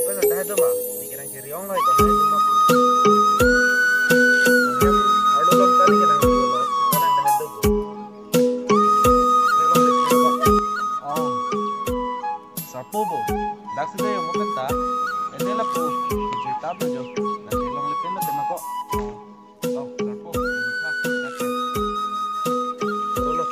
Bukan ada itu mah, dikira kiri orang lah itu mah. Yang ada lom tadi kan yang dulu, sekarang dah itu bu. Lom itu apa? Oh, sapu bu. Dak sudah yang mau kata, ini lah bu. Cerita apa jo? Nanti lom itu nanti mak kok. Oh, sapu. Dulu.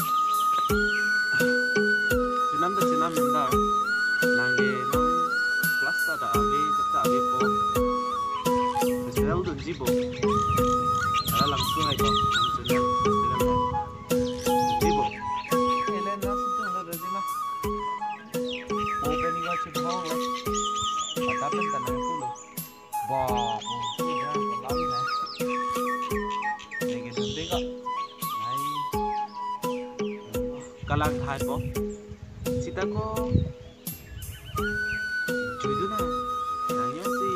Senam tu senam minta. Nanti non kelas ada abi, kita abi po. Festival tu jibo. Ada langsung aja. Langsung festival. Jibo. Kalian nasi tu ada di mana? Opening aja mau lah. Ada pentas yang puluh. Wah, ya, kalau ni. Lagi tu tengok. Nai. Kalang thai po. Cita ko. Jodoh na, nanya si,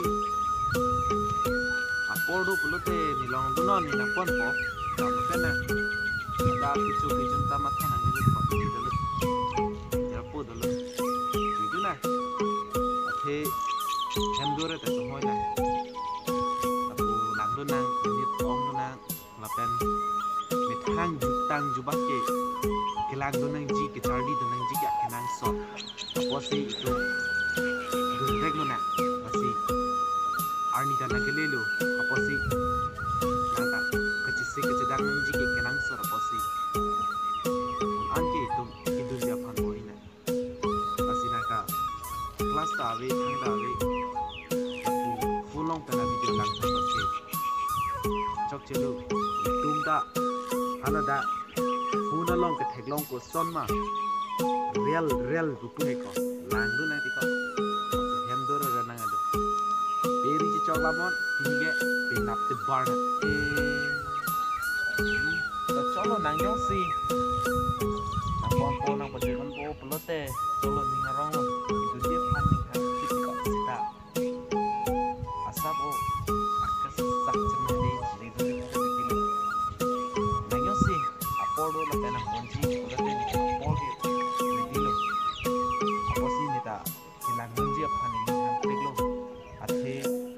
apa do pelote nilang dunon ni nak pon po, kamu kan na, ada kicu tamat kan nanya tu pot dulu, ya po dulu, jodoh na, ate, hendure tu semua na, aku lang dunang, nit ong dunang, lapen, mithang jutang jubah ke, kelang dunang ji, kecardi dunang ji ya kenang so, apa sih itu? Regular na masih Arni dan Nagelelo apa sih nada kecisi kecedang menjiki kenang sor apa sih anke itu siapa boleh na masih naga kelas tawe thang tawe aku fulong tena video lang sampai ke cok celu tumda anada funalong ke teglong ko sonma real rupune ko langdu nanti ko Lamon hingga pinap tebar colo nangyong si napon po nang pajukan po pelote colo ningarong itu dia panik hati kok sita asap o akas sak cemedi itu dia kilo nangyong si apodo la tenang kunci pelote ni apodo kilo apa sih nita hilang kunci apa nih teglo ate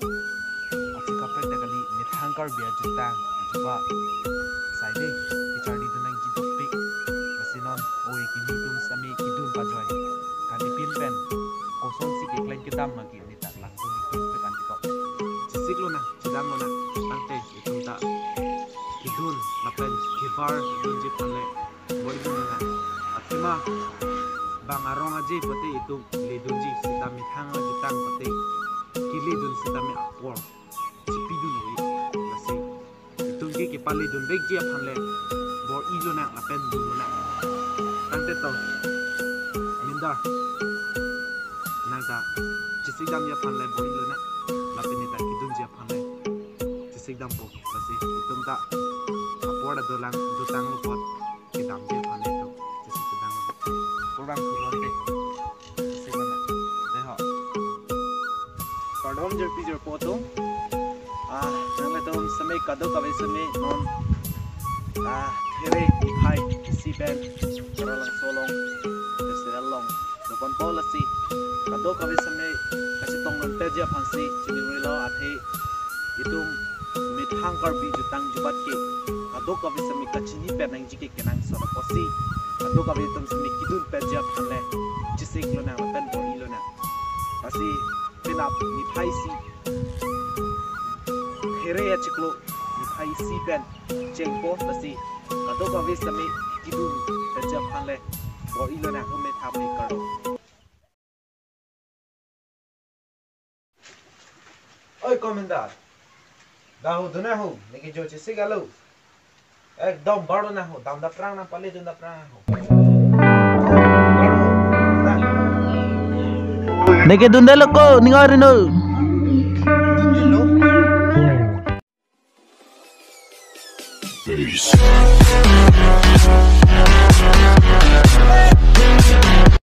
Hangkar biar jutang coba saya deh bicara di nang jidopik kasinon oi kini tum sami kidun pajoy kali pinpen kosong si keklen kita magi ni tak langsung itu kan kok sisik lo nah sedang lo nah tangte itu tak kidun lapen kibar kidun jipale boleh guna atima bang arong aja pati itu ledun ji sita mithang jutang pati kilidun sita mi apor sipidun oi kepala dun baik dia panle bor ilo nak lapen dulu nak tante tau minda nangta cisigam dia panle bor ilo nak lapen ni tak kidun dia panle cisigam po masih hitung tak apa ada dolang dutang lupot kidam dia panle tu cisigam kurang kulon deh cisigam nak deh ho kardom jer pijer potong Nang sampai kado kawai sampai non kiri hai si ben orang solong terus long depan pola si kado kawai sampai kasih tong nanti aja pansi jadi rela ate itu mithang karbi jutang jubat ke kado kawai sampai kacini pen nang jike kenang sora posi kado kawai itu sampai kidun peja panle jisik lo nang pen bori lo nang pasti pinap mithai si Heret ciklo hai si pen cengpo pasti kado kawai sampai kidun peja panle bori lo nang ume thamai karo Oi komentar dahu duna ho niki jo chisi galo ekdom baro na ho dam da prang na pale dun da prang ho niki dundalo ko ningarino Peace.